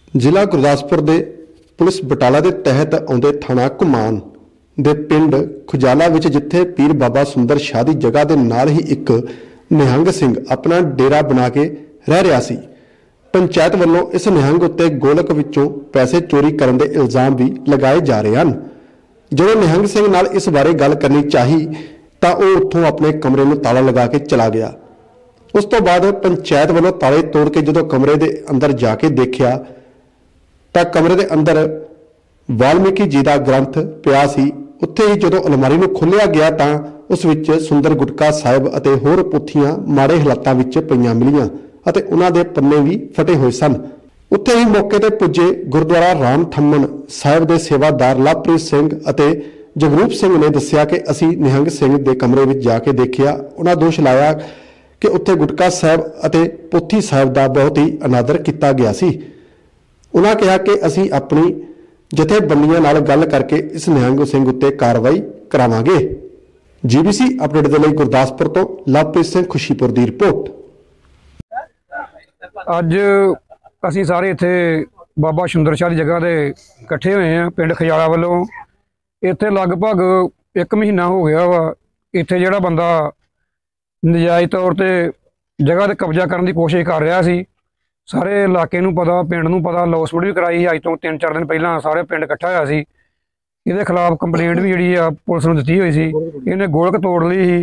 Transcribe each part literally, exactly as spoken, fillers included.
ਜ਼ਿਲ੍ਹਾ ਗੁਰਦਾਸਪੁਰ ਦੇ ਪੁਲਿਸ ਬਟਾਲਾ ਦੇ ਤਹਿਤ ਆਉਂਦੇ ਥਾਣਾ ਘੁਮਾਣ ਦੇ ਪਿੰਡ ਖੁਜਾਲਾ ਵਿੱਚ ਜਿੱਥੇ ਪੀਰ ਬਾਬਾ ਸੁੰਦਰ ਸ਼ਾਹ ਦੀ ਜਗ੍ਹਾ ਦੇ ਨਾਲ ਹੀ ਇੱਕ ਨਿਹੰਗ ਸਿੰਘ ਆਪਣਾ ਡੇਰਾ ਬਣਾ ਕੇ ਰਹਿ ਰਿਹਾ ਸੀ। ਪੰਚਾਇਤ ਵੱਲੋਂ ਇਸ ਨਿਹੰਗ ਉੱਤੇ ਗੋਲਕ ਵਿੱਚੋਂ ਪੈਸੇ ਚੋਰੀ ਕਰਨ ਦੇ ਇਲਜ਼ਾਮ ਵੀ ਲਗਾਏ ਜਾ ਰਹੇ ਹਨ। ਜਦੋਂ ਨਿਹੰਗ ਸਿੰਘ ਨਾਲ ਇਸ ਬਾਰੇ ਗੱਲ ਕਰਨੀ ਚਾਹੀ ਤਾਂ ਉਹ ਉੱਥੋਂ ਆਪਣੇ ਕਮਰੇ ਨੂੰ ਤਾਲਾ ਲਗਾ ਕੇ ਚਲਾ ਗਿਆ। ਉਸ ਤੋਂ ਬਾਅਦ ਪੰਚਾਇਤ ਵੱਲੋਂ ਤਾਲੇ ਤੋੜ ਕੇ ਜਦੋਂ ਕਮਰੇ ਦੇ ਅੰਦਰ ਜਾ ਕੇ ਦੇਖਿਆ ਤਾਂ ਕਮਰੇ ਦੇ ਅੰਦਰ ਵਾਲਮੀਕੀ ਜੀ ਦਾ ਗ੍ਰੰਥ ਪਿਆ ਸੀ। ਉੱਥੇ ਹੀ ਜਦੋਂ ਅਲਮਾਰੀ ਨੂੰ ਖੋਲ੍ਹਿਆ ਗਿਆ ਤਾਂ ਉਸ ਵਿੱਚ ਸੁੰਦਰ ਗੁਟਕਾ ਸਾਹਿਬ ਅਤੇ ਹੋਰ ਪੁੱਥੀਆਂ ਮਾੜੇ ਹਾਲਾਤਾਂ ਵਿੱਚ ਪਈਆਂ ਮਿਲੀਆਂ ਅਤੇ ਉਹਨਾਂ ਦੇ ਪੰਨੇ ਵੀ ਫਟੇ ਹੋਏ ਸਨ। ਉੱਥੇ ਹੀ ਮੌਕੇ ਤੇ ਪੁੱਜੇ ਗੁਰਦੁਆਰਾ ਰਾਮ ਥੰਮਣ ਸਾਹਿਬ ਦੇ ਸੇਵਾਦਾਰ ਲਵਪ੍ਰੀਤ ਸਿੰਘ ਅਤੇ ਜਗਰੂਪ ਸਿੰਘ ਨੇ ਦੱਸਿਆ ਕਿ ਅਸੀਂ ਨਿਹੰਗ ਸਿੰਘ ਦੇ ਕਮਰੇ ਵਿੱਚ ਜਾ ਕੇ ਦੇਖਿਆ। ਉਹਨਾਂ ਦੋਸ਼ ਲਾਇਆ ਕਿ ਉੱਥੇ ਗੁਟਕਾ ਸਾਹਿਬ ਅਤੇ ਪੋਥੀ ਸਾਹਿਬ ਦਾ ਬਹੁਤ ਹੀ ਅਨਾਦਰ ਕੀਤਾ ਗਿਆ ਸੀ। ਉਹਨਾਂ ਕਿਹਾ ਕਿ ਅਸੀਂ ਆਪਣੀ ਜਥੇਬੰਦੀਆਂ ਨਾਲ ਗੱਲ ਕਰਕੇ ਇਸ ਨਿਹੰਗ ਸਿੰਘ ਉੱਤੇ ਕਾਰਵਾਈ ਕਰਾਵਾਂਗੇ। ਜੀਬੀਸੀ ਅਪਡੇਟ ਦੇ ਲਈ ਗੁਰਦਾਸਪੁਰ ਤੋਂ ਲਵਪ੍ਰੀਤ ਸਿੰਘ ਖੁਸ਼ੀਪੁਰ ਦੀ ਰਿਪੋਰਟ। ਅੱਜ ਅਸੀਂ ਸਾਰੇ ਇੱਥੇ ਬਾਬਾ ਸੁੰਦਰ ਸ਼ਾਹ ਦੀ ਜਗ੍ਹਾ ਤੇ ਇਕੱਠੇ ਹੋਏ ਹਾਂ ਪਿੰਡ ਖਜਾਲਾ ਵੱਲੋਂ। ਇੱਥੇ ਲਗਭਗ ਇੱਕ ਮਹੀਨਾ ਹੋ ਗਿਆ ਵਾ। ਇੱਥੇ ਜਿਹੜਾ ਬੰਦਾ ਨਜਾਇਜ਼ ਤੌਰ ਤੇ ਜਗ੍ਹਾ ਤੇ ਕਬਜ਼ਾ ਕਰਨ ਦੀ ਕੋਸ਼ਿਸ਼ ਕਰ ਰਿਹਾ ਸੀ, ਸਾਰੇ ਇਲਾਕੇ ਨੂੰ ਪਤਾ, ਪਿੰਡ ਨੂੰ ਪਤਾ, ਲੌਸਮੈਂਟ ਵੀ ਕਰਾਈ ਸੀ। ਅੱਜ ਤੋਂ ਤਿੰਨ ਚਾਰ ਦਿਨ ਪਹਿਲਾਂ ਸਾਰੇ ਪਿੰਡ ਇਕੱਠਾ ਹੋਇਆ ਸੀ। ਇਹਦੇ ਖਿਲਾਫ ਕੰਪਲੇਂਟ ਵੀ ਜਿਹੜੀ ਆ ਪੁਲਿਸ ਨੂੰ ਦਿੱਤੀ ਹੋਈ ਸੀ। ਇਹਨੇ ਗੋਲਕ ਤੋੜ ਲਈ ਸੀ।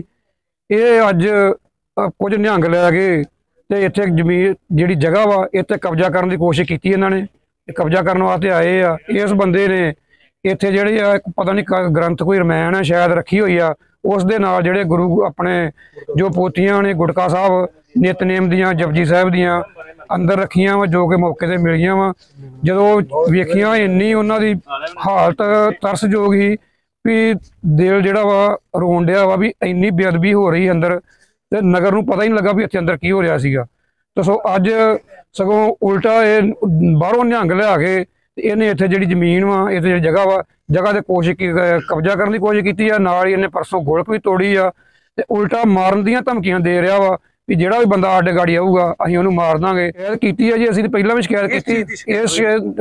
ਇਹ ਅੱਜ ਕੁਝ ਨਿਹੰਗ ਲੈ ਕੇ ਤੇ ਇੱਥੇ ਜ਼ਮੀਨ ਜਿਹੜੀ ਜਗ੍ਹਾ ਵਾ ਇੱਥੇ ਕਬਜ਼ਾ ਕਰਨ ਦੀ ਕੋਸ਼ਿਸ਼ ਕੀਤੀ। ਇਹਨਾਂ ਨੇ ਕਬਜ਼ਾ ਕਰਨ ਵਾਸਤੇ ਆਏ ਆ। ਇਸ ਬੰਦੇ ਨੇ ਇੱਥੇ ਜਿਹੜੇ ਆ ਪਤਾ ਨਹੀਂ ਗ੍ਰੰਥ ਕੋਈ ਰਮਾਇਣ ਸ਼ਾਇਦ ਰੱਖੀ ਹੋਈ ਆ, ਉਸ ਦੇ ਨਾਲ ਜਿਹੜੇ ਗੁਰੂ ਆਪਣੇ ਜੋ ਪੋਥੀਆਂ ਨੇ ਗੁਟਕਾ ਸਾਹਿਬ ਨਿਤਨੇਮ ਦੀਆਂ ਜਪਜੀ ਸਾਹਿਬ ਦੀਆਂ ਅੰਦਰ ਰੱਖੀਆਂ ਵਾ, ਜੋ ਕਿ ਮੌਕੇ ਤੇ ਮਿਲੀਆਂ ਵਾ। ਜਦੋਂ ਵੇਖੀਆਂ ਇੰਨੀ ਉਹਨਾਂ ਦੀ ਹਾਲਤ ਤਰਸਯੋਗ ਸੀ ਵੀ ਦਿਲ ਜਿਹੜਾ ਵਾ ਰੋਣ ਡਿਆ ਵਾ ਵੀ ਇੰਨੀ ਬੇਅਦਬੀ ਹੋ ਰਹੀ ਅੰਦਰ, ਤੇ ਨਗਰ ਨੂੰ ਪਤਾ ਹੀ ਨਹੀਂ ਲੱਗਾ ਵੀ ਇੱਥੇ ਅੰਦਰ ਕੀ ਹੋ ਰਿਹਾ ਸੀਗਾ। ਤੇ ਸੋ ਅੱਜ ਸਗੋਂ ਉਲਟਾ ਇਹ ਬਾਹਰੋਂ ਨਿਹੰਗ ਲਿਆ ਕੇ ਇਹਨੇ ਇੱਥੇ ਜਿਹੜੀ ਜ਼ਮੀਨ ਵਾ, ਇੱਥੇ ਜਿਹੜੀ ਜਗ੍ਹਾ ਵਾ, ਜਗ੍ਹਾ ਤੇ ਕੋਸ਼ਿਸ਼ ਕਬਜ਼ਾ ਕਰਨ ਦੀ ਕੋਸ਼ਿਸ਼ ਕੀਤੀ ਆ। ਨਾਲ ਹੀ ਇਹਨੇ ਪਰਸੋਂ ਗੋਲਕ ਵੀ ਤੋੜੀ ਆ ਤੇ ਉਲਟਾ ਮਾਰਨ ਦੀਆਂ ਧਮਕੀਆਂ ਦੇ ਰਿਹਾ ਵਾ ਵੀ ਜਿਹੜਾ ਵੀ ਬੰਦਾ ਸਾਡੇ ਗਾੜੀ ਆਊਗਾ ਅਸੀਂ ਉਹਨੂੰ ਮਾਰ ਦਾਂਗੇ। ਸ਼ਿਕਾਇਤ ਕੀਤੀ ਆ ਜੀ, ਅਸੀਂ ਪਹਿਲਾਂ ਵੀ ਸ਼ਿਕਾਇਤ ਕੀਤੀ। ਇਸ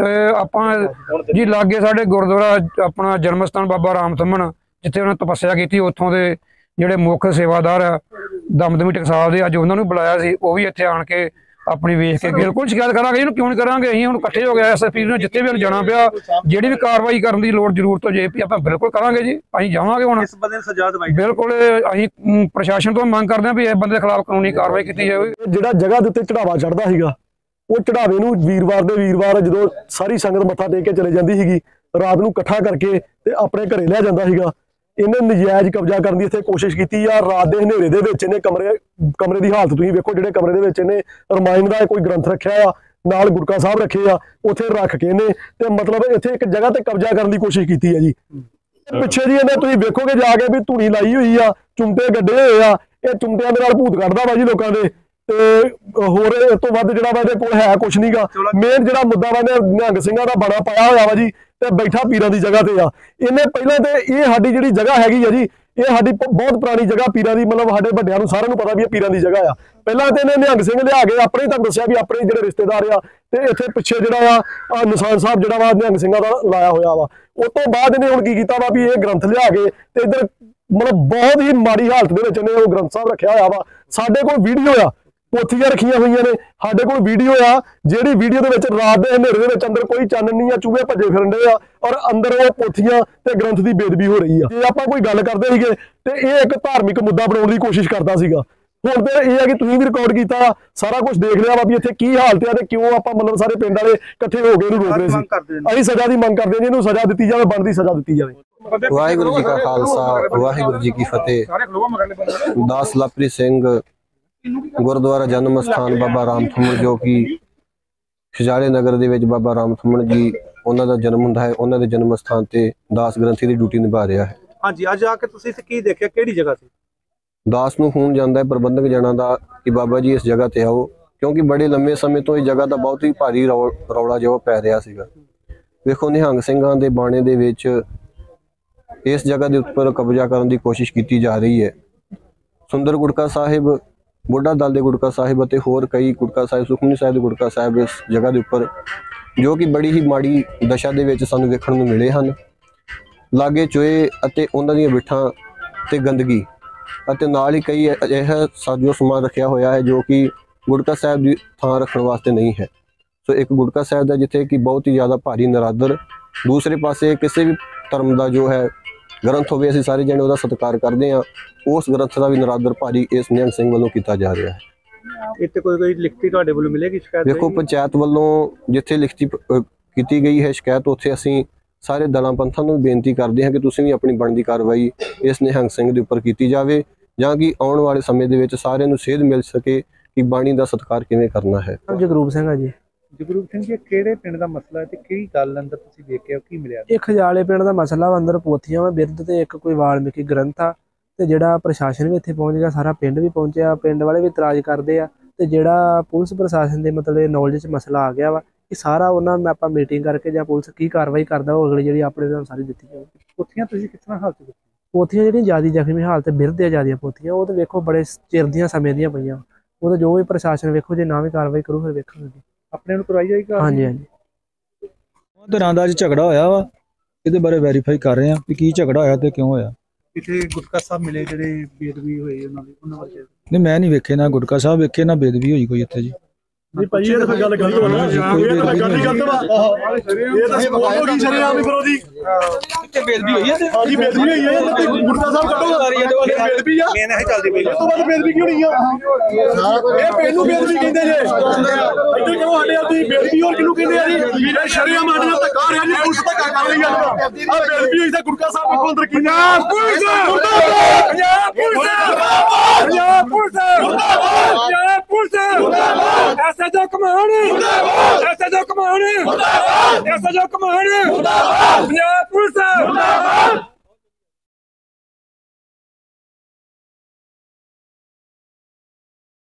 ਆਪਾਂ ਜੀ ਲਾਗੇ ਸਾਡੇ ਗੁਰਦੁਆਰਾ ਆਪਣਾ ਜਨਮ ਸਥਾਨ ਬਾਬਾ ਰਾਮ ਥੰਮਣ ਜਿੱਥੇ ਉਹਨਾਂ ਤਪੱਸਿਆ ਕੀਤੀ, ਉੱਥੋਂ ਦੇ ਜਿਹੜੇ ਮੁੱਖ ਸੇਵਾਦਾਰ ਆ ਦਮਦਮੀ ਟਕਸਾਲ ਦੇ, ਅੱਜ ਉਹਨਾਂ ਨੂੰ ਬੁਲਾਇਆ ਸੀ। ਉਹ ਵੀ ਇੱਥੇ ਆਣ ਕੇ ਆਪਣੀ ਵੇਖ ਕੇ ਬਿਲਕੁਲ ਸ਼ਿਕਾਇਤ ਕਰਾਂਗੇ। ਇਹਨੂੰ ਕਿਉਂ ਨਹੀਂ ਕਰਾਂਗੇ? ਅਸੀਂ ਹੁਣ ਇਕੱਠੇ ਹੋ ਗਏ ਐਸ ਐਸ ਪੀ ਨੂੰ, ਜਿੱਥੇ ਵੀ ਉਹਨੂੰ ਜਾਣਾ ਪਿਆ, ਜਿਹੜੀ ਵੀ ਕਾਰਵਾਈ ਕਰਨ ਦੀ ਲੋੜ ਜ਼ਰੂਰਤ ਹੋ ਜੇ ਆਪਾਂ ਬਿਲਕੁਲ ਕਰਾਂਗੇ ਜੀ। ਅਸੀਂ ਜਾਵਾਂਗੇ ਹੁਣ ਇਸ ਬੰਦੇ ਨੂੰ ਸਜ਼ਾ ਦਿਵਾਈ। ਬਿਲਕੁਲ ਅਸੀਂ ਪ੍ਰਸ਼ਾਸਨ ਤੋਂ ਮੰਗ ਕਰਦੇ ਹਾਂ ਵੀ ਇਸ ਬੰਦੇ ਦੇ ਖਿਲਾਫ ਕਾਨੂੰਨੀ ਕਾਰਵਾਈ ਕੀਤੀ ਜਾਵੇ। ਜਿਹੜਾ ਜਗ੍ਹਾ ਦੇ ਉੱਤੇ ਚੜਾਵਾ ਚੜਦਾ ਸੀਗਾ, ਉਹ ਚੜਾਵੇ ਨੂੰ ਵੀਰਵਾਰ ਦੇ ਵੀਰਵਾਰ ਜਦੋਂ ਸਾਰੀ ਸੰਗਤ ਮੱਥਾ ਟੇਕ ਕੇ ਚਲੇ ਜਾਂਦੀ ਸੀਗੀ, ਰਾਤ ਨੂੰ ਇਕੱਠਾ ਕਰਕੇ ਤੇ ਆਪਣੇ ਘਰੇ ਲੈ ਜਾਂਦਾ ਸੀਗਾ। ਇਹਨੇ ਨਜਾਇਜ਼ ਕਬਜ਼ਾ ਕਰਨ ਦੀ ਇੱਥੇ ਕੋਸ਼ਿਸ਼ ਕੀਤੀ ਆ। ਰਾਤ ਦੇ ਹਨੇਰੇ ਦੇ ਵਿੱਚ ਇਹਨੇ ਕਮਰੇ ਕਮਰੇ ਦੀ ਹਾਲਤ ਤੁਸੀਂ ਵੇਖੋ, ਜਿਹੜੇ ਕਮਰੇ ਦੇ ਵਿੱਚ ਇਹਨੇ ਰਮਾਇਣ ਦਾ ਕੋਈ ਗ੍ਰੰਥ ਰੱਖਿਆ ਆ, ਨਾਲ ਗੁਟਕਾ ਸਾਹਿਬ ਰੱਖੇ ਆ, ਉੱਥੇ ਰੱਖ ਕੇ ਇਹਨੇ ਤੇ ਮਤਲਬ ਇੱਥੇ ਇੱਕ ਜਗ੍ਹਾ ਤੇ ਕਬਜ਼ਾ ਕਰਨ ਦੀ ਕੋਸ਼ਿਸ਼ ਕੀਤੀ ਆ ਜੀ। ਪਿੱਛੇ ਜੀ ਇਹਨੇ ਤੁਸੀਂ ਵੇਖੋਗੇ ਜਾ ਕੇ ਵੀ ਧੂਣੀ ਲਾਈ ਹੋਈ ਆ, ਚੁੰਮਟੇ ਗੱਡੇ ਹੋਏ ਆ। ਇਹ ਚੁੰਮਟਿਆਂ ਦੇ ਨਾਲ ਭੂਤ ਕੱਢਦਾ ਵਾ ਜੀ ਲੋਕਾਂ ਦੇ। ਤੇ ਹੋਰ ਇਸ ਤੋਂ ਵੱਧ ਜਿਹੜਾ ਵਾ ਇਹਦੇ ਕੋਲ ਹੈ ਕੁਛ ਨਹੀਂਗਾ। ਮੇਨ ਜਿਹੜਾ ਮੁੱਦਾ ਵਾ ਨਿਹੰਗ ਸਿੰਘਾਂ ਦਾ ਬੜਾ ਪਾਇਆ ਹੋਇਆ ਵਾ ਜੀ, ਤੇ ਬੈਠਾ ਪੀਰਾਂ ਦੀ ਜਗ੍ਹਾ ਤੇ ਆ। ਇਹਨੇ ਪਹਿਲਾਂ ਤੇ ਇਹ ਸਾਡੀ ਜਿਹੜੀ ਜਗ੍ਹਾ ਹੈਗੀ ਆ ਜੀ, ਇਹ ਸਾਡੀ ਬਹੁਤ ਪੁਰਾਣੀ ਜਗ੍ਹਾ ਪੀਰਾਂ ਦੀ, ਮਤਲਬ ਸਾਡੇ ਵੱਡਿਆਂ ਨੂੰ ਸਾਰਿਆਂ ਨੂੰ ਪਤਾ ਵੀ ਇਹ ਪੀਰਾਂ ਦੀ ਜਗ੍ਹਾ ਆ। ਪਹਿਲਾਂ ਤੇ ਇਹਨੇ ਨਿਹੰਗ ਸਿੰਘ ਲਿਆ ਕੇ ਆਪਣੇ ਤੁਹਾਨੂੰ ਦੱਸਿਆ ਵੀ ਆਪਣੇ ਜਿਹੜੇ ਰਿਸ਼ਤੇਦਾਰ ਆ, ਤੇ ਇੱਥੇ ਪਿੱਛੇ ਜਿਹੜਾ ਆ ਨਿਸ਼ਾਨ ਸਾਹਿਬ ਜਿਹੜਾ ਵਾ ਨਿਹੰਗ ਸਿੰਘਾਂ ਦਾ ਲਾਇਆ ਹੋਇਆ ਵਾ। ਉਸ ਤੋਂ ਬਾਅਦ ਇਹਨੇ ਹੁਣ ਕੀ ਕੀਤਾ ਵਾ ਵੀ ਇਹ ਗ੍ਰੰਥ ਲਿਆ ਕੇ ਤੇ ਇੱਧਰ ਮਤਲਬ ਬਹੁਤ ਹੀ ਮਾੜੀ ਹਾਲਤ ਦੇ ਵਿੱਚ ਇਹਨੇ ਉਹ ਗ੍ਰੰਥ ਸਾਹਿਬ ਰੱਖਿਆ ਹੋਇਆ ਵਾ। ਸਾਡੇ ਕੋਲ ਵੀਡੀਓ ਆ, ਪੋਥੀਆਂ ਰੱਖੀਆਂ ਹੋਈਆਂ ਨੇ, ਸਾਡੇ ਕੋਲ ਵੀਡੀਓ ਆ, ਜਿਹੜੀ ਵੀਡੀਓ ਦੇ ਵਿੱਚ ਰਾਤ ਦੇ ਹਨੇਰੇ ਦੇ ਵਿੱਚ ਅੰਦਰ ਕੋਈ ਚਾਨਣ ਨਹੀਂ ਆ, ਚੂਹੇ ਭੱਜੇ ਫਿਰਨ ਦੇ ਆ ਔਰ ਅੰਦਰ ਉਹ ਪੋਥੀਆਂ ਤੇ ਗ੍ਰੰਥ ਦੀ ਬੇਦਬੀ ਹੋ ਰਹੀ ਆ। ਜੇ ਆਪਾਂ ਕੋਈ ਗੱਲ ਕਰਦੇ ਸੀਗੇ ਤੇ ਇਹ ਇੱਕ ਧਾਰਮਿਕ ਮੁੱਦਾ ਬਣਾਉਣ ਦੀ ਕੋਸ਼ਿਸ਼ ਕਰਦਾ ਸੀਗਾ। ਹੁਣ ਤੇ ਇਹ ਆ ਕਿ ਤੁਸੀਂ ਵੀ ਰਿਕਾਰਡ ਕੀਤਾ, ਸਾਰਾ ਕੁਝ ਦੇਖ ਲਿਆ ਵਾ ਵੀ ਇੱਥੇ ਕੀ ਹਾਲਤ ਆ ਤੇ ਕਿਉਂ ਆਪਾਂ ਮਤਲਬ ਸਾਰੇ ਪਿੰਡ ਵਾਲੇ ਇਕੱਠੇ ਹੋ ਕੇ ਇਹਨੂੰ ਰੋਕ ਰਹੇ ਸੀ। ਅਸੀਂ ਸਜ਼ਾ ਦੀ ਮੰਗ ਕਰਦੇ ਹਾਂ ਜੀ, ਇਹਨੂੰ ਸਜ਼ਾ ਦਿੱਤੀ ਜਾਵੇ, ਬਣਦੀ ਸਜ਼ਾ ਦਿੱਤੀ ਜਾਵੇ। ਵਾਹਿਗੁਰੂ ਜੀ ਕਾ ਖਾਲਸਾ ਵਾਹਿਗੁਰੂ ਜੀ ਕੀ ਫਤਿਹ। ਦਾਸ ਲਵਪ੍ਰੀਤ ਸਿੰਘ ਗੁਰਦੁਆਰਾ ਜਨਮ ਸਥਾਨ ਬਾਬਾ ਰਾਮ ਥੰਮਣ, ਜੋ ਕਿ ਖਜਾਲੇ ਨਗਰ ਦੇ ਵਿੱਚ ਬਾਬਾ ਰਾਮ ਥੰਮਣ ਜੀ ਉਹਨਾਂ ਦਾ ਜਨਮ ਹੁੰਦਾ ਹੈ, ਉਹਨਾਂ ਦੇ ਜਨਮ ਸਥਾਨ ਤੇ ਦਾਸ ਗ੍ਰੰਥੀ ਦੀ ਡਿਊਟੀ ਨਿਭਾ ਰਿਹਾ ਹੈ। ਹਾਂਜੀ, ਅੱਜ ਆ ਕੇ ਤੁਸੀਂ ਇੱਥੇ ਕੀ ਦੇਖਿਆ? ਕਿਹੜੀ ਜਗ੍ਹਾ ਸੀ? ਦਾਸ ਨੂੰ ਫੋਨ ਜਾਂਦਾ ਹੈ ਪ੍ਰਬੰਧਕ ਜਣਾ ਦਾ ਕਿ ਬਾਬਾ ਜੀ ਇਸ ਜਗ੍ਹਾ ਤੇ ਆਓ, ਕਿਉਂਕਿ ਬੜੇ ਲੰਮੇ ਸਮੇਂ ਤੋਂ ਇਹ ਜਗ੍ਹਾ ਦਾ ਬਹੁਤ ਹੀ ਭਾਰੀ ਰੌਲਾ ਜਿਹਾ ਪੈ ਰਿਹਾ ਸੀਗਾ। ਵੇਖੋ ਨਿਹੰਗ ਸਿੰਘਾਂ ਦੇ ਬਾਣੇ ਦੇ ਵਿੱਚ ਇਸ ਜਗ੍ਹਾ ਦੇ ਉੱਪਰ ਕਬਜ਼ਾ ਕਰਨ ਦੀ ਕੋਸ਼ਿਸ਼ ਕੀਤੀ ਜਾ ਰਹੀ ਹੈ। ਸੁੰਦਰ ਗੁਟਕਾ ਸਾਹਿਬ, ਬੁੱਢਾ ਦਲ ਦੇ ਗੁਟਕਾ ਸਾਹਿਬ ਅਤੇ ਹੋਰ ਕਈ ਗੁਟਕਾ ਸਾਹਿਬ, ਸੁਖਮਨੀ ਸਾਹਿਬ ਦੇ ਗੁਟਕਾ ਸਾਹਿਬ ਇਸ ਜਗ੍ਹਾ ਦੇ ਉੱਪਰ ਜੋ ਕਿ ਬੜੀ ਹੀ ਮਾੜੀ ਦਸ਼ਾ ਦੇ ਵਿੱਚ ਸਾਨੂੰ ਵੇਖਣ ਨੂੰ ਮਿਲੇ ਹਨ। ਲਾਗੇ ਚੋਏ ਅਤੇ ਉਹਨਾਂ ਦੀਆਂ ਬਿੱਠਾਂ ਤੇ ਗੰਦਗੀ ਅਤੇ ਨਾਲ ਹੀ ਕਈ ਅਜਿਹਾ ਸਾਜੋ ਸਮਾਨ ਰੱਖਿਆ ਹੋਇਆ ਹੈ ਜੋ ਕਿ ਗੁਟਕਾ ਸਾਹਿਬ ਦੀ ਥਾਂ ਰੱਖਣ ਵਾਸਤੇ ਨਹੀਂ ਹੈ। ਸੋ ਇੱਕ ਗੁਟਕਾ ਸਾਹਿਬ ਦਾ ਜਿੱਥੇ ਕਿ ਬਹੁਤ ਹੀ ਜ਼ਿਆਦਾ ਭਾਰੀ ਨਰਾਦਰ, ਦੂਸਰੇ ਪਾਸੇ ਕਿਸੇ ਵੀ ਧਰਮ ਦਾ ਜੋ ਹੈ ਗ੍ਰੰਥ ਹੋਵੇ, ਅਸੀਂ ਸਾਰੇ ਜਣੇ ਉਹਦਾ ਸਤਿਕਾਰ ਕਰਦੇ ਹਾਂ, ਉਸ ਗ੍ਰੰਥ ਦਾ ਵੀ ਨਰਾਦਰ ਭਾਰੀ ਇਸ ਨਿਹੰਗ ਸਿੰਘ ਵੱਲੋਂ ਕੀਤਾ ਜਾ ਰਿਹਾ ਹੈ। ਇੱਥੇ ਕੋਈ ਕੋਈ ਲਿਖਤੀ ਤੁਹਾਡੇ ਵੱਲੋਂ ਮਿਲੇਗੀ ਸ਼ਿਕਾਇਤ? ਦੇਖੋ, ਪੰਚਾਇਤ ਵੱਲੋਂ ਜਿੱਥੇ ਲਿਖਤੀ ਅਹ, ਕੀਤੀ ਗਈ ਹੈ ਸ਼ਿਕਾਇਤ, ਉੱਥੇ ਅਸੀਂ ਸਾਰੇ ਦਲਾਂ ਪੰਥਾਂ ਨੂੰ ਬੇਨਤੀ ਕਰਦੇ ਹਾਂ ਕਿ ਤੁਸੀਂ ਵੀ ਆਪਣੀ ਬਣਦੀ ਕਾਰਵਾਈ ਇਸ ਨਿਹੰਗ ਸਿੰਘ ਦੇ ਉੱਪਰ ਕੀਤੀ ਜਾਵੇ, ਜਾਂ ਕਿ ਆਉਣ ਵਾਲੇ ਸਮੇਂ ਦੇ ਵਿੱਚ ਸਾਰਿਆਂ ਨੂੰ ਸੇਧ ਮਿਲ ਸਕੇ ਕਿ ਬਾਣੀ ਦਾ ਸਤਿਕਾਰ ਕਿਵੇਂ ਕਰਨਾ ਹੈ। ਜਗਰੂਪ ਸਿੰਘ ਆ ਜੀ। ਜਗਰੂਪ ਸਿੰਘ ਜੀ, ਕਿਹੜੇ ਪਿੰਡ ਦਾ ਮਸਲਾ ਹੈ ਤੇ ਕਿਹੜੀ ਗੱਲ ਅੰਦਰ ਤੁਸੀਂ ਵੇਖਿਆ, ਕੀ ਮਿਲਿਆ? ਇਹ ਖਜਾਲੇ ਪਿੰਡ ਦਾ ਮਸਲਾ ਵਾ, ਅੰਦਰ ਪੋਥੀਆਂ ਵਾ ਬਿਰਧ ਤੇ ਇੱਕ ਕੋਈ ਵਾਲਮੀਕੀ ਗ੍ਰੰਥ ਆ, ਤੇ ਜਿਹੜਾ ਪ੍ਰਸ਼ਾਸਨ ਵੀ ਇੱਥੇ ਪਹੁੰਚ ਗਿਆ, ਸਾਰਾ ਪਿੰਡ ਵੀ ਪਹੁੰਚਿਆ, ਪਿੰਡ ਵਾਲੇ ਵੀ ਇਤਰਾਜ਼ ਕਰਦੇ ਆ, ਤੇ ਜਿਹੜਾ ਪੁਲਿਸ ਪ੍ਰਸ਼ਾਸਨ ਦੇ ਮਤਲਬ ਨੌਲੇਜ 'ਚ ਮਸਲਾ ਆ ਗਿਆ ਵਾ, ਇਹ ਸਾਰਾ ਉਹਨਾਂ ਨਾਲ ਆਪਾਂ ਮੀਟਿੰਗ ਕਰਕੇ ਜਾਂ ਪੁਲਿਸ ਕੀ ਕਾਰਵਾਈ ਕਰਦਾ ਉਹ ਅਗਲੀ ਜਿਹੜੀ ਆਪਣੇ ਨਾਲ ਸਾਰੀ ਦਿੱਤੀ ਜਾਊਗੀ। ਪੋਥੀਆਂ ਤੁਸੀਂ ਕਿਸ ਤਰ੍ਹਾਂ ਹਾਲਤ ਵਿੱਚ? ਪੋਥੀਆਂ ਜਿਹੜੀਆਂ ਜ਼ਿਆਦਾ ਜ਼ਖਮੀ ਹਾਲਤ ਬਿਰਧ ਆ, ਜ਼ਿਆਦੀਆਂ ਪੋਥੀਆਂ ਉਹ ਤਾਂ ਵੇਖੋ ਬੜੇ ਚਿਰ ਦੀਆਂ ਸਮੇਂ ਦੀਆਂ ਪਈਆਂ, ਉਹ ਤਾਂ ਜੋ ਵੀ ਪ੍ਰਸ਼ਾਸਨ ਵੇਖੋ ਜੇ ਨਾ ਵੀ ਕਾਰਵਾਈ ਕਰੂ ਫਿਰ ਵੇਖਾਂਗੇ। ਆਪਣੇ ਨੂੰ ਕਰਵਾਈ ਜਾਏਗੀ? ਹਾਂਜੀ ਹਾਂਜੀ। ਧਿਰਾਂ ਦਾ ਅੱਜ ਝਗੜਾ ਹੋਇਆ ਵਾ, ਇਹਦੇ ਬਾਰੇ ਵੈਰੀਫਾਈ ਕਰ ਰਹੇ ਆ ਕਿ ਕੀ ਝਗੜਾ ਹੋਇਆ ਤੇ ਕਿਉਂ ਹੋਇਆ। ਇੱਥੇ ਗੁਟਕਾ ਸਾਹਿਬ ਮਿਲੇ ਜਿਹੜੇ ਬੇਦਬੀ ਹੋਈ ਉਹਨਾਂ ਦੀ, ਉਹਨਾਂ ਬਾਰੇ? ਨਹੀਂ, ਮੈਂ ਨਹੀਂ ਵੇਖੇ, ਨਾ ਗੁਟਕਾ ਸਾਹਿਬ ਵੇਖੇ ਨਾ ਬੇਦਬੀ ਹੋਈ ਕੋਈ ਇੱਥੇ ਜੀ। ਨਹੀਂ ਭਾਈ, ਇਹ ਤਾਂ ਗੱਲ ਗਲਤ ਹੋਣਾ, ਇਹ ਤਾਂ ਗੱਲ ਹੀ ਗਲਤ ਵਾ। ਇਹ ਤਾਂ ਸਪੋਰਟ ਹੋ ਗਈ ਸ਼ਰੇਆਮ ਹੀ ਫਿਰ ਉਹਦੀ। ਕਿੱਥੇ ਬੇਦਬੀ ਹੋਈ ਹੈ? ਹਾਂਜੀ ਬੇਦਬੀ ਹੋਈ ਹੈ, ਤੇ ਗੁਰਦਾ ਸਾਹਿਬ ਕੱਢੋ ਸਾਰੀ ਇਹਦੇ ਬਾਰੇ ਬੇਦਬੀ ਆ। ਮੈਂ ਨਹੀਂ ਚੱਲਦੀ ਪਈ, ਇਸ ਤੋਂ ਬਾਅਦ ਬੇਦਬੀ ਕਿਉਂ ਨਹੀਂ ਆ? ਇਹ ਪਿੰਡ ਨੂੰ ਬੇਦਬੀ ਕਹਿੰਦੇ ਜੇ, ਇੱਧਰ ਕਿਉਂ ਸਾਡੇ ਆਪਣੀ ਬੇਦਬੀ ਹੋਰ ਕਿਹਨੂੰ ਕਹਿੰਦੇ ਆ ਜੀ? ਇਹ ਸ਼ਰੇਆਮ ਸਾਡੇ ਨਾਲ ਧੱਕਾ ਰਿਹਾ ਜੀ, ਪੁਲਿਸ ਧੱਕਾ ਕਰ ਰਹੀ ਆ। ਆ ਬੇਦਬੀ ਹੋਈ ਤਾਂ ਗੁਰਕਾ ਸਾਹਿਬ ਵੇਖੋ ਅੰਦਰ ਕੀ ਪੰਜਾਬ ਪੁਲਿਸ, ਮੁਰਦਾਬਾਦ ਪੰਜਾਬ ਪੁਲਿਸ, ਪੰਜਾਬ ਪੁਲਿਸ, ਮੁਰਦਾਬਾਦ ਪੰਜਾਬ ਪੁਲਿਸ, ਮੁਰਦਾਬਾਦ ਐਸਐਚਓ ਕਮਾਨ, ਮੁਰਦਾਬਾਦ ਐਸਐਚਓ ਕਮਾਨ, ਮੁਰਦਾਬਾਦ ਐਸਐਚਓ ਕਮਾਨ, ਮੁਰਦਾਬਾਦ ਪੰਜਾਬ ਪੁਲਿਸ, ਮੁਰਦਾਬਾਦ।